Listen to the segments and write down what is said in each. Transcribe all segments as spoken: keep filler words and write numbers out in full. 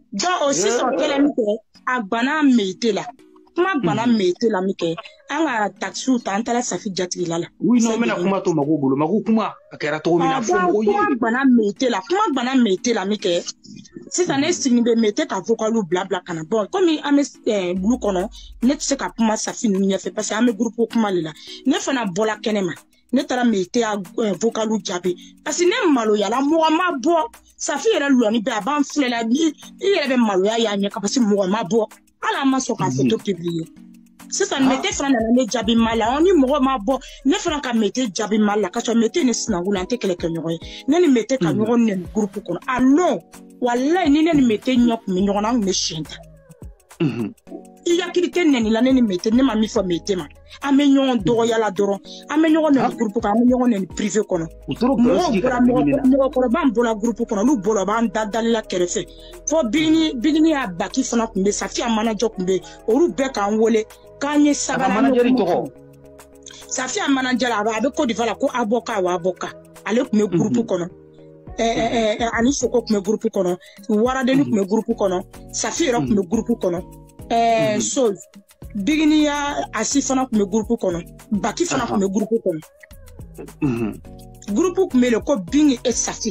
Donc aussi son kelen ke agbana mete la. Kuma gbana mete la mike. Anga taxi ou tantala safi jatri la la. Oui non mena kuma to mago bolo mago kuma akera to mina fo mo yi. Kuma gbana mete la. Kuma gbana mete la mike. Si ça n'est signé mete ka vocalu blabla kana. Bon comme ame blue kono net se ka kuma safi nu nya fait parce que ame groupe kuma la. Ne fana bola kenema. Ne tara mete a vocalu jabe. Parce que ne malo ya la mo ma bo. Safi yɛrɛ lɔni bɛ a b'an filɛ la i yɛrɛ bɛ maloya y'a ɲɛ ka parce que mɔgɔ ma bɔ ala ma sɔn ka photo publier sisan mete fana nana ne jaabi mal la ni mɔgɔ ma bɔ ne fana ka mete jaabi mal la ka sɔrɔ mete ni sinankun an tɛ kɛlɛ kɛ ɲɔgɔn ye ne ni mete ka ɲɔgɔn nɛni groupe kɔnɔ a non walayi ni ne ni mete ɲɛ kun bɛ ɲɔgɔn na an kun bɛ siɲɛ ta i yakili tɛ nɛni la ne ni mete ne ma min fɔ mete ma an bɛ ɲɔgɔn dɔgɔya la dɔrɔn an bɛ ɲɔgɔn nɛni groupe kɔnɔ an bɛ ɲɔgɔn nɛni privé kɔnɔ mɔgɔkɔrɔba bɔra groupe kɔnɔ olu bɔra b'an da dalila kɛrɛfɛ fɔ bigini bigini y'a baki fana kun bɛ Safi a manager kun bɛ olu bɛɛ k'an wele k'an ye sabanan Safi a manager a bɛ Côte d'Ivoire la ko Aboka wa Aboka ale kun bɛ groupe kɔnɔ ani Soko kun bɛ groupe kɔnɔ Waradeni kun bɛ groupe kɔnɔ Safi yɛrɛ kun bɛ groupe kɔnɔ ɛɛ so bigini ya asi fana kun bɛ groupe kɔnɔ baki fana kun bɛ groupe kɔnɔ groupe kun bɛ le ko Bingi et Safi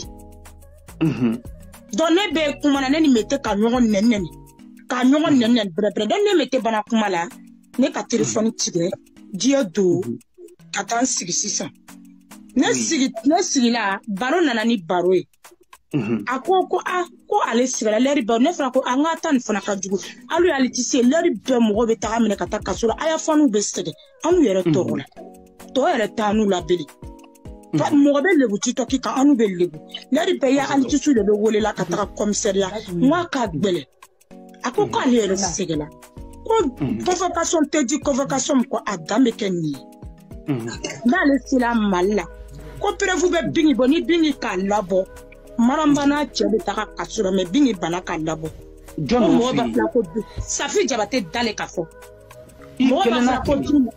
donc ne bɛ kuma na ne ni mete ka ɲɔgɔn nɛni nɛni ka ɲɔgɔn nɛni nɛni bɛrɛ donc ne mete bana kuma la ne ka téléphone tigɛ diɲɛ don ka taa n sigi sisan ne sigi ne sigi la baro nana ni baro ye a ko ko a ko ale sigila lɛri bɛɛ ne fana ko an ka taa nin fana ka jugu hali ale ti se lɛri bɛɛ mɔgɔ bɛ taga minɛ ka taa kaso la a y'a fɔ n'u bɛ sɛgɛn an'u yɛrɛ tɔɔrɔ la tɔ yɛrɛ t'an'u la beli mɔgɔ bɛ lebu ti tɔ k'i kan an'u bɛ lebu lɛri bɛɛ ya ali tisu de bɛ wele la ka taga commissariat n k'a ka gbɛlɛ a ko k'ale yɛrɛ sɛgɛn la ko convocation tɛ di convocation ko a dan bɛ kɛ nin ye n'ale sera Mali la ko prévu bɛ Bingi bɔ ni Bingi k'a labɔ Marambana cɛ bɛ taga kaso la mais Bingi bana k'a labɔ mɔgɔ b'a fila ko Safi Jabate dale ka fɔ mɔgɔ b'a fila ko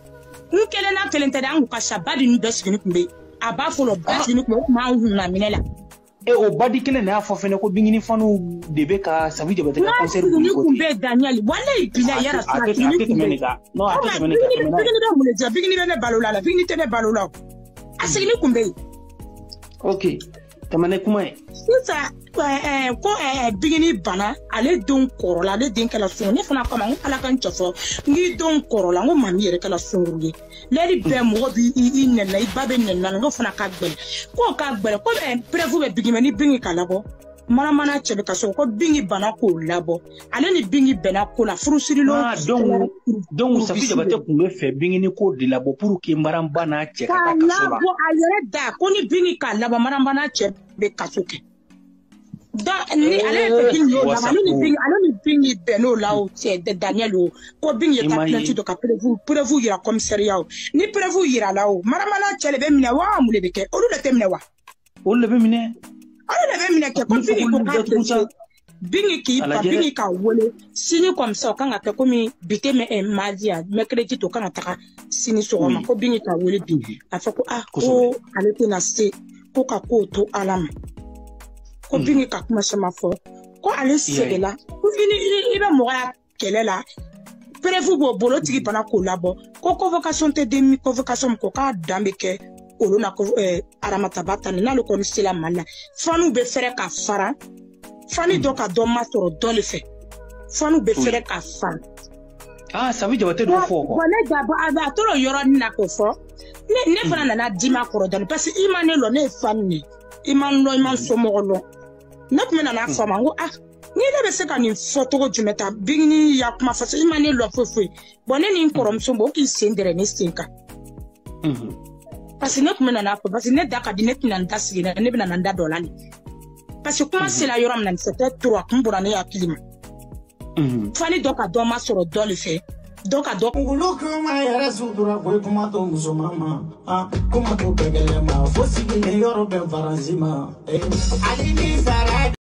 n kelen na kelen tɛ dɛ an kun ka sa ba di ninnu bɛɛ sigini kun bɛ yen a b'a fɔlɔ bɛɛ sigini kun bɛ yen o tun b'an hunna minɛ la e o badi kelen de y'a fɔ fɛnɛ ko Bingini fanu de bɛ ka Safi Jabate ka concert kun kun bɛ Daniel walayi bila yara sa sigini kun bɛ yen non a tɛ tɛmɛ ne kan Bingini bɛ mun de jɛ Bingini bɛ ne balo la Bingini tɛ ne balo la a sigini kun bɛ yen ok tɛmɛ kuma ye sisan ko Bingini bana ale denw kɔrɔla ale den kɛla sunguru ne fana kama n ala ka n cɛ fɔ n k'i denw kɔrɔla n ko mami yɛrɛ kɛla sunguru ye lɛri bɛɛ mɔgɔ b'i nɛnna i ba bɛ nɛnna n ko fana ka gbɛlɛ ko ka gbɛlɛ ko prévu bɛ Bingi ni Bingi ka labɔ Manamana cɛ bɛ ka so ko Bingi bana k'o labɔ ale ni Bingi bɛnna ko la furusirilo donc donc Safi Jabate kun bɛ fɛ Bingini ko de labɔ pour que Marambana cɛ ka taa kaso la a yɛrɛ da ko ni Bingi ka labɔ Marambana cɛ bɛ kaso kɛ donc ni ale fɛ Bingi y'o labɔ ale ni Bingi ale ni Bingi bɛnn'o la o cɛ Daniel o ko Bingi ye ta plainte dɔ ka prévu prévu yira commissariat o ni prévu yira la o Marambana cɛ de bɛ minɛ wa mun de bɛ kɛ olu de tɛ minɛ wa olu de bɛ minɛ ale de bɛ minɛ kɛ ko Bingi ko k'a tɛ Bingi k'i fa Bingi ka wele sini comme ça o kan ka kɛ komi bi tɛ mɛ mardi ya mercredi to kan ka taga sini sɔgɔma ko Bingi ka wele bi a fɔ ko ah ko ale tɛna se ko ka kow to ala ma ko Bingi ka kuma caman fɔ ko ale sɛgɛnna ko i bɛ mɔgɔ ya kɛlɛ la prévu b'o bolo tigi bana k'o labɔ ko convocation tɛ di convocation ko k'a dan bɛ kɛ olu na ko aramataba ta ni n'ale kɔni sela Mali la faniw bɛ fɛrɛ ka fara fani dɔ ka dɔ ma sɔrɔ dɔ le fɛ faniw bɛ fɛrɛ ka fara ah Safi Jabate dɔ fɔ quoi ne da a tora yɔrɔnin na ko fɔ ne ne fana nana di ma kɔrɔ dɔɔnin parce que i ma ne lɔ ne ye fani ne i ma n lɔ i ma n somɔgɔ lɔ ne tun bɛ nana fɔ a ma n ko ah ni ne bɛ se ka nin fɔ cogo jumɛn ta Bingini ya kuma fɔ i ma ne lɔ foyi foyi bon ne ni n kɔrɔmuso bɔ o k'i sen dɛrɛ ne sen kan parce que ne tun bɛ nana fɔ parce que ne da ka di ne tɛna n da sigi ne bɛ nana n da dɔ la nin parce que kuma sera yɔrɔ min na c'était trop kun bɔra ne hakili ma fani dɔ ka dɔ ma sɔrɔ dɔ le fɛ dɔ ka dɔ ulu kuma yɛrɛ sutura ko kuma to musoman ma ah kuma to bɛgɛlɛ ma fo sigilen yɔrɔ bɛɛ faransi ma ali ni sara